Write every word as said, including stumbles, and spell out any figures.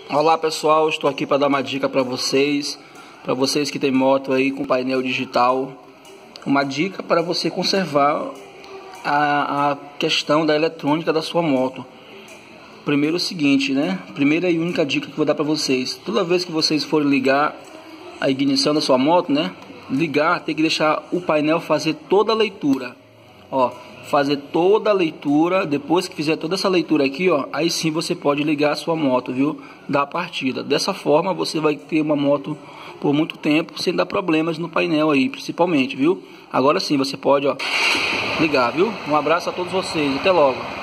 Olá pessoal, estou aqui para dar uma dica para vocês, para vocês que tem moto aí com painel digital, uma dica para você conservar a, a questão da eletrônica da sua moto. Primeiro é o seguinte, né? Primeira e única dica que eu vou dar para vocês: toda vez que vocês forem ligar a ignição da sua moto, né? Ligar, tem que deixar o painel fazer toda a leitura, ó. Fazer toda a leitura. Depois que fizer toda essa leitura aqui, ó, aí sim você pode ligar a sua moto, viu, da partida. Dessa forma você vai ter uma moto por muito tempo sem dar problemas no painel aí, principalmente, viu? Agora sim você pode, ó, ligar, viu? Um abraço a todos vocês, até logo.